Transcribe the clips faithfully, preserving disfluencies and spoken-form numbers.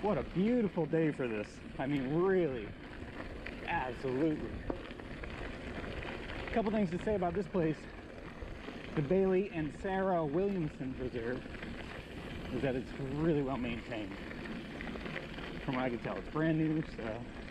What a beautiful day for this. I mean, really, absolutely. A couple things to say about this place. The Bailey and Sarah Williamson Preserve is that it's really well maintained. From what I can tell, it's brand new, so,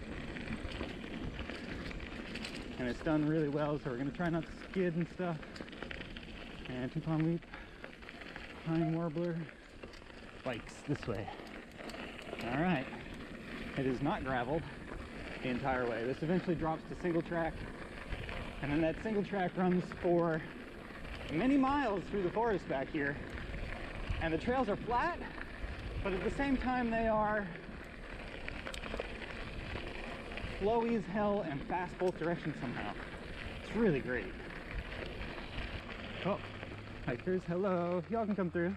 and it's done really well, so we're going to try not to skid and stuff. And two-prong weep, pine warbler, bikes this way. All right, it is not graveled the entire way. This eventually drops to single track, and then that single track runs for many miles through the forest back here. And the trails are flat, but at the same time they are flowy as hell and fast both directions somehow. It's really great. Oh, hikers, hello. Y'all can come through.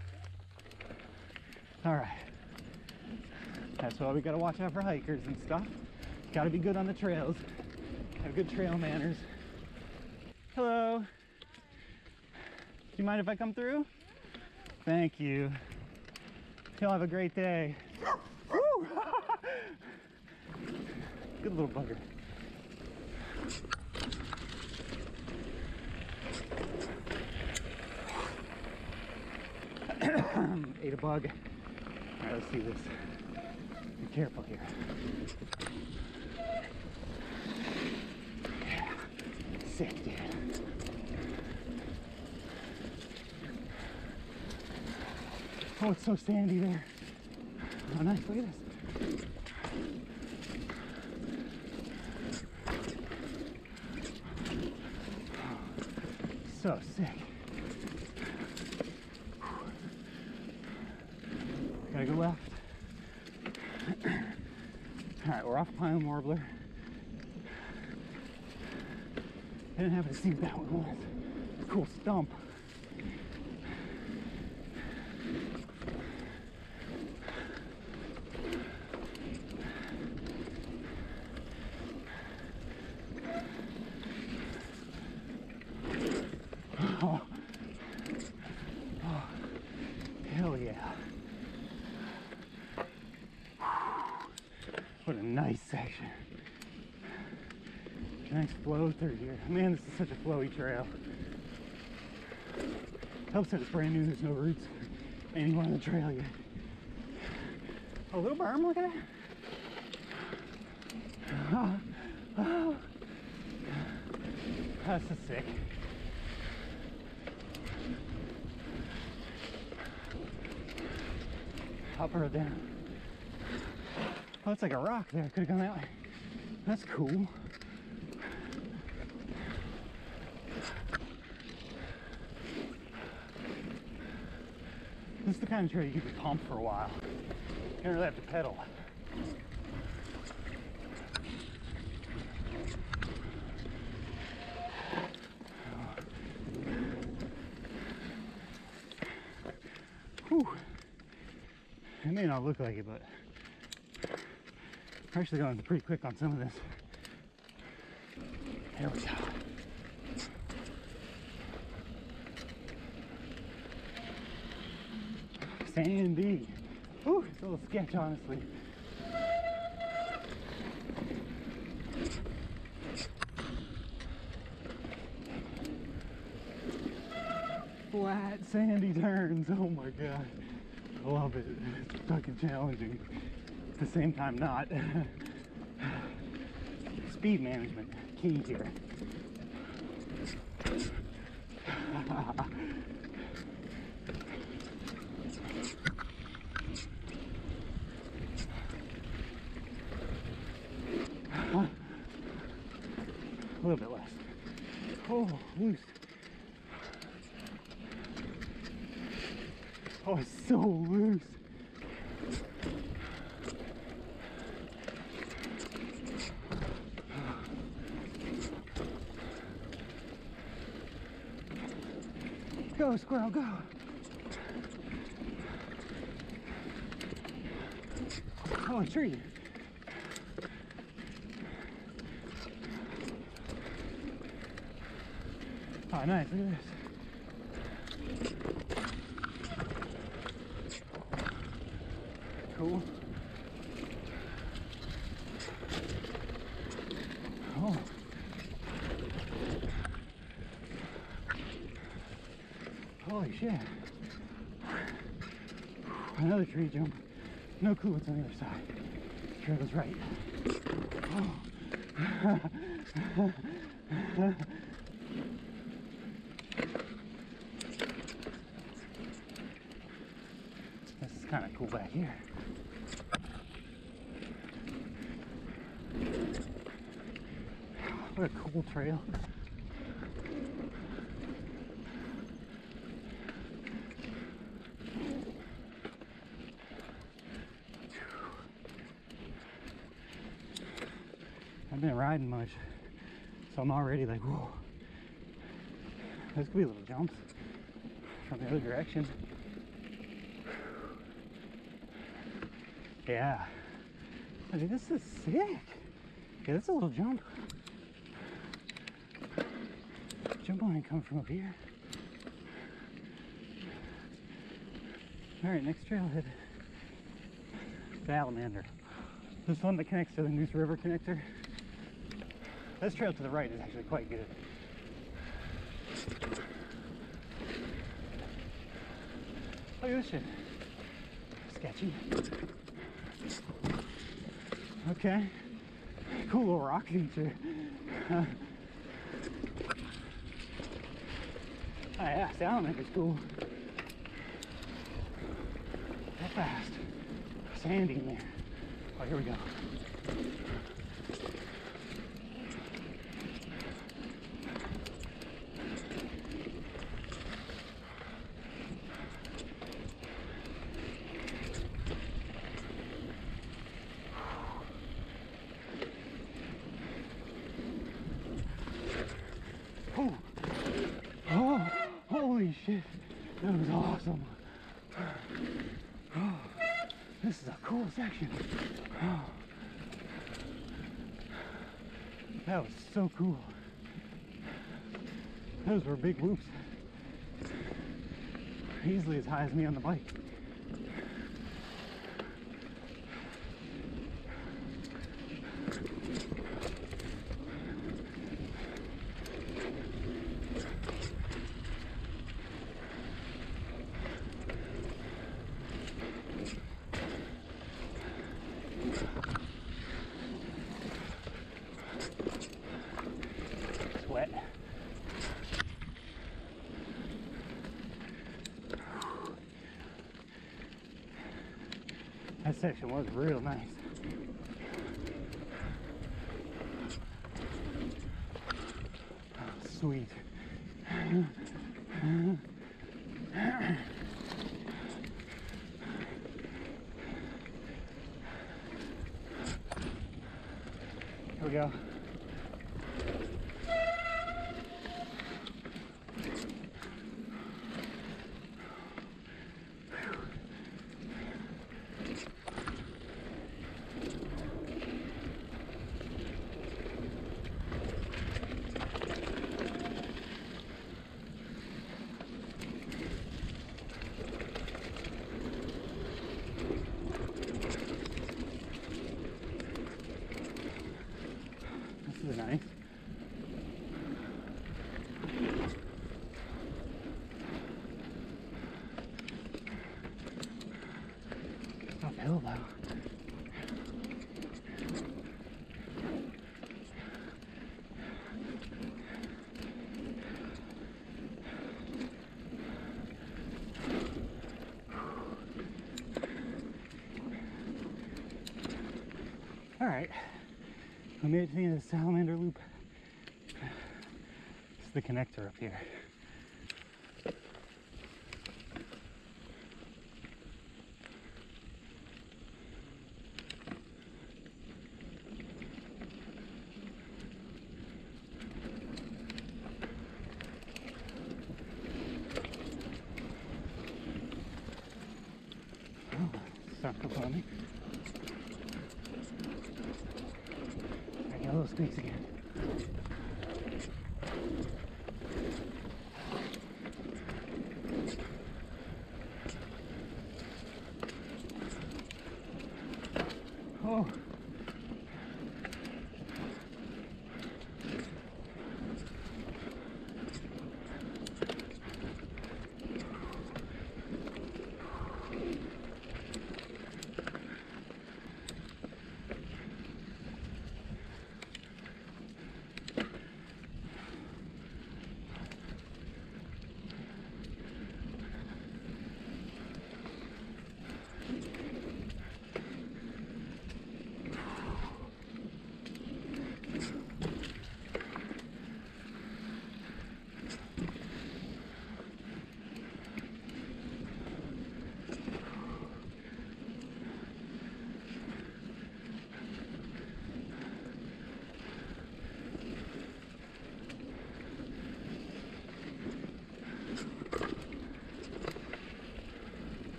All right. That's why we gotta watch out for hikers and stuff. Gotta be good on the trails. Have good trail manners. Hello. Do you mind if I come through? Thank you. Y'all have a great day. Woo! Good little bugger. Ate a bug. All right, let's see this. Be careful here. Yeah, sick, dude. Oh, it's so sandy there. Oh, nice. Look at this. Oh, so sick. Gotta go left. All right, we're off Pine Warbler. Didn't happen to see what that one was. It's a cool stump. Oh. Oh, hell yeah. What a nice section. Nice flow through here. Man, this is such a flowy trail. Helps that it's brand new, there's no roots anywhere on the trail yet. A little berm, look at that. Oh, oh. That's just sick. Up or down. Oh, it's like a rock there. Could have gone that way. That's cool. This is the kind of trail you can pump for a while. You don't really have to pedal. Whew. It may not look like it, but we're actually going pretty quick on some of this. There we go. Sandy. Ooh, it's a little sketch, honestly. Flat, sandy turns. Oh my god. I love it. It's fucking challenging. At the same time, not. Speed management, key here. A little bit less. Oh, loose. Oh, it's so loose. Go, squirrel, go. Oh, a tree. Oh, nice, look at this. Cool. shit. Another tree jump. No clue what's on the other side. This trail is right. Oh. This is kind of cool back here. What a cool trail. I've been riding much, so I'm already like, whoa. There's gonna be little jumps from the other direction. Yeah. I mean, this is sick. Yeah, that's a little jump. Jump line coming from up here. Alright, next trailhead. Salamander. This one that connects to the Neuse River connector. This trail to the right is actually quite good. Look at this shit. Sketchy. Okay. Cool little rock feature. Uh, oh yeah, salamander's cool. That fast. Sandy in there. Oh, here we go. Oh, oh, holy shit, that was awesome. Oh, this is a cool section. Oh, that was so cool. Those were big whoops. Easily as high as me on the bike. Wet. That section was real nice. Oh, sweet. Here we go. This is nice. It's uphill though. All right. We made it to the end of the Salamander Loop. It's the connector up here. Oh, it's not so funny. Yellow squeaks again. Oh.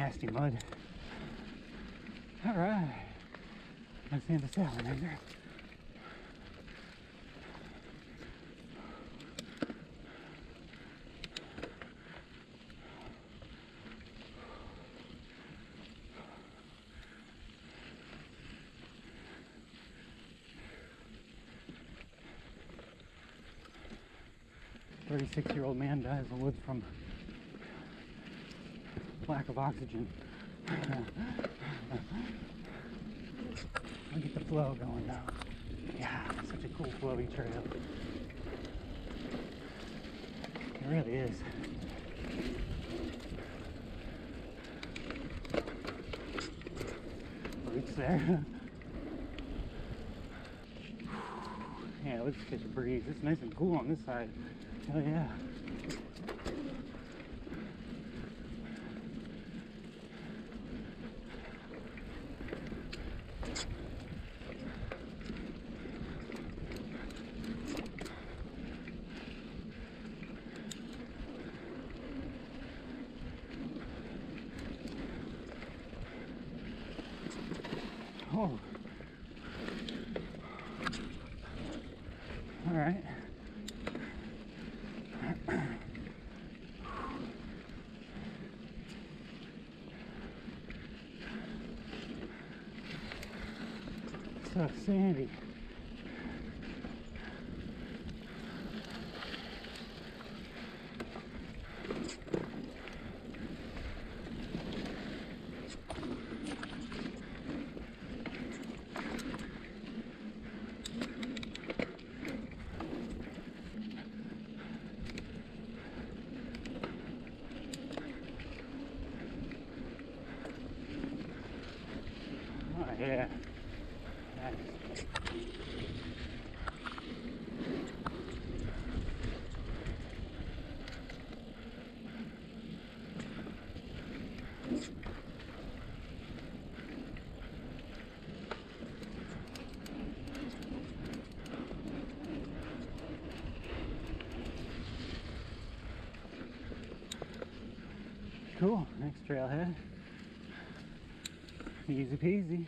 nasty mud. All right, that's the end of Salamander. thirty-six year old man dies in the woods from lack of oxygen. I'll get the flow going now. Yeah, such a cool flowy trail. It really is. Roots there. Yeah, let's catch a breeze. It's nice and cool on this side. Hell yeah. Oh. All right. So sandy. Oh yeah. Nice. Cool, next trailhead. Easy peasy.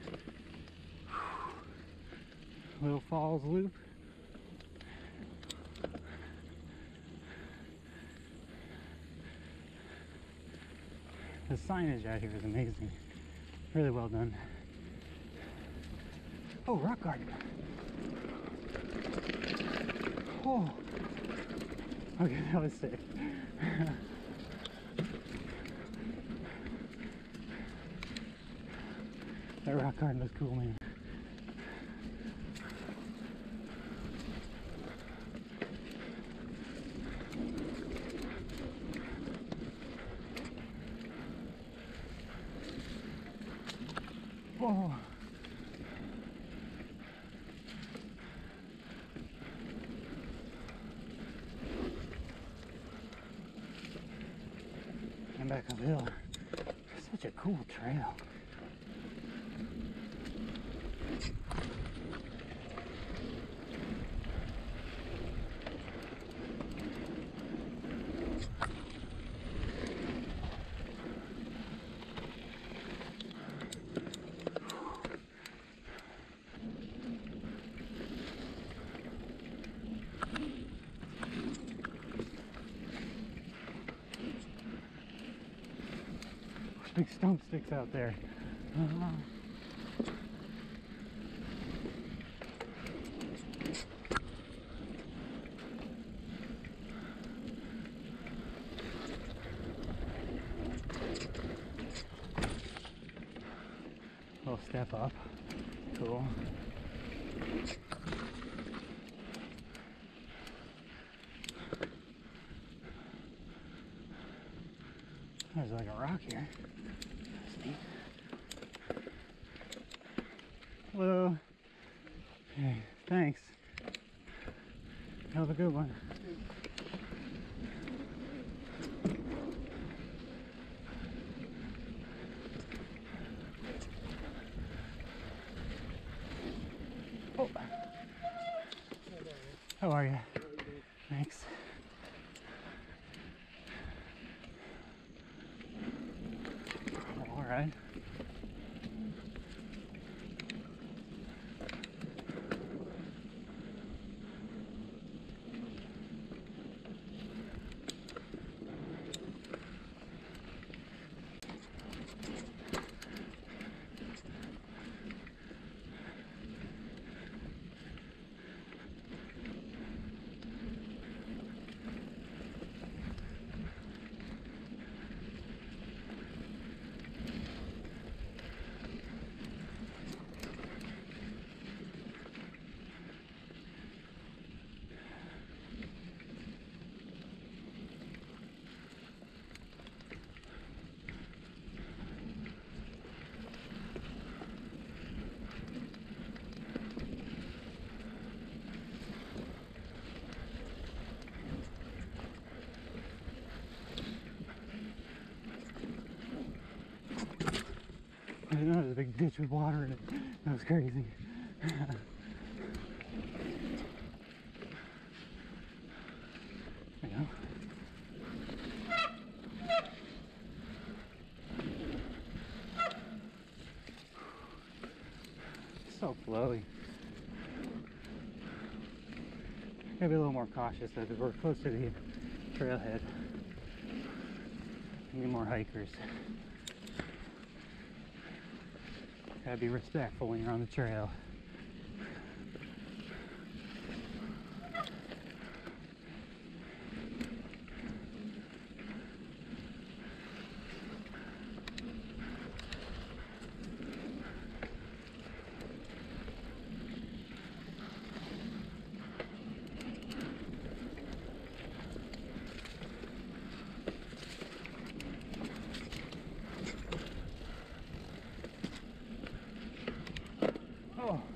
Little falls loop. The signage out here is amazing. Really well done. Oh, rock garden. Oh. Okay, that was sick. That rock garden looks cool, man. Oh. And back uphill. Such a cool trail. Big stump sticks out there. Uh-huh. Little step up. Cool. There's like a rock here. That's neat. Hello. Hey, thanks. Have a good one. Oh. How are you? Thanks. right? I didn't know there was a big ditch with water in it. That was crazy. There you go. So flowy. Gotta be a little more cautious though, because we're close to the trailhead. Need more hikers. Gotta be respectful when you're on the trail. Oh.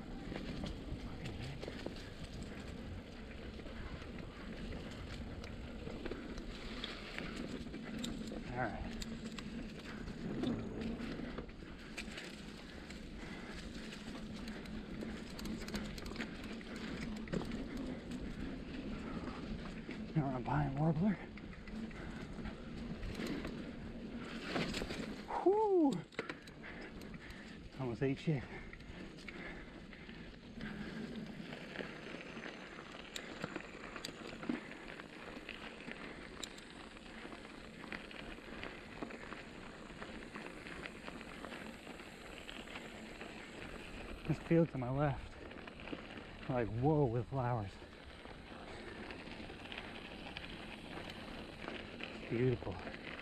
All right. Now we're on pine warbler. Whoo! Almost ate shit. This field to my left, like whoa, with flowers. It's beautiful.